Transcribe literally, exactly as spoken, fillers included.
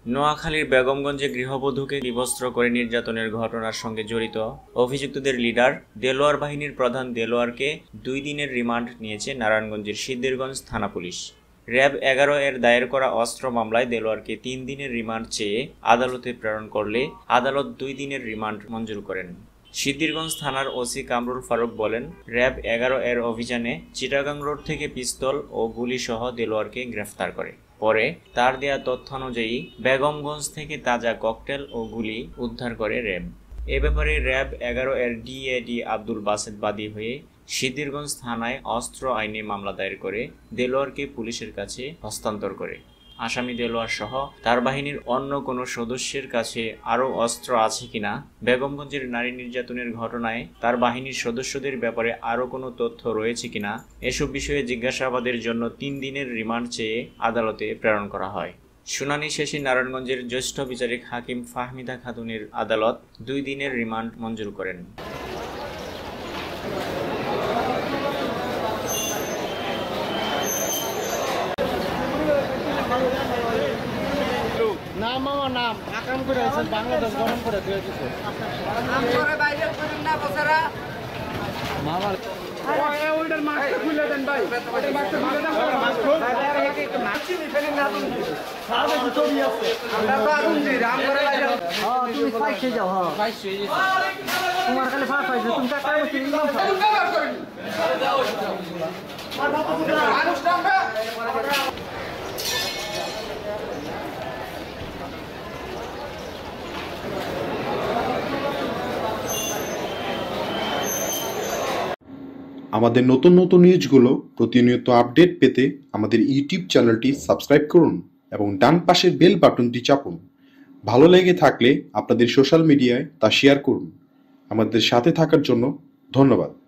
নোয়াখালীর বেগমগঞ্জে গৃহবধূকে বিবস্ত্র করে নির্যাতনের ঘটনার সঙ্গে জড়িত অভিযুক্তদের লিডার দেলোয়ার বাহিনীর প্রধান দেলোয়ারকে দুই দিনের রিমান্ড নিয়েছে নারায়ণগঞ্জের সিদ্ধিরগঞ্জ থানা পুলিশ। র্যাব এগারো এর দায়ের করা অস্ত্র মামলায় দেলোয়ারকে তিন দিনের রিমান্ড চেয়ে আদালতে প্রেরণ করলে আদালত দুই দিনের রিমান্ড মঞ্জুর করেন। সিদ্ধিরগঞ্জ থানার ওসি কামরুল ফারুক বলেন, র্যাব এগারো এর অভিযানে চিটাগাং রোড থেকে পিস্তল ও গুলিসহ দেলোয়ারকে গ্রেফতার করে। পরে তার দেয়া তথ্যানুযায়ী বেগমগঞ্জ থেকে তাজা ককটেল ও গুলি উদ্ধার করে র্যাব। এ ব্যাপারে র্যাব এগারো এর ডিএডি আব্দুল বাসেত বাদী হয়ে সিদ্ধিরগঞ্জ থানায় অস্ত্র আইনে মামলা দায়ের করে দেলোয়ারকে পুলিশের কাছে হস্তান্তর করে। আসামি দেলোয়ার সহ তার বাহিনীর অন্য কোনো সদস্যের কাছে আরও অস্ত্র আছে কিনা, বেগমগঞ্জের নারী নির্যাতনের ঘটনায় তার বাহিনীর সদস্যদের ব্যাপারে আরও কোনো তথ্য রয়েছে কিনা, এসব বিষয়ে জিজ্ঞাসাবাদের জন্য তিন দিনের রিমান্ড চেয়ে আদালতে প্রেরণ করা হয়। শুনানি শেষে নারায়ণগঞ্জের জ্যেষ্ঠ বিচারিক হাকিম ফাহমিদা খাতুনের আদালত দুই দিনের রিমান্ড মঞ্জুর করেন। নাম আমার নাম আকাম করে আছে বাংলাদেশ গরম করে দিয়ে দিছে নাম করে বাইরে করেন না বসারা মামার ওই ওইটার মাস্ক খুলে দেন ভাই ওইটার মাস্ক খুলে দেন মাস্ক খুল একটু মাছি ফেলেন না তুমি সারা কিছু ছবি আছে আমরা তো আগুন দিই রাম করে বাইরে হ্যাঁ তুমি পাইছে যাও হ্যাঁ পাইছে তোমার কাছে ফাঁস হইছে তুমি টাকা বসে নিলাম ব্যবহার করেন মানুষ নামবে আমাদের নতুন নতুন নিউজগুলো প্রতিনিয়ত আপডেট পেতে আমাদের ইউটিউব চ্যানেলটি সাবস্ক্রাইব করুন এবং ডান পাশের বেল বাটনটি চাপুন। ভালো লেগে থাকলে আপনাদের সোশ্যাল মিডিয়ায় তা শেয়ার করুন। আমাদের সাথে থাকার জন্য ধন্যবাদ।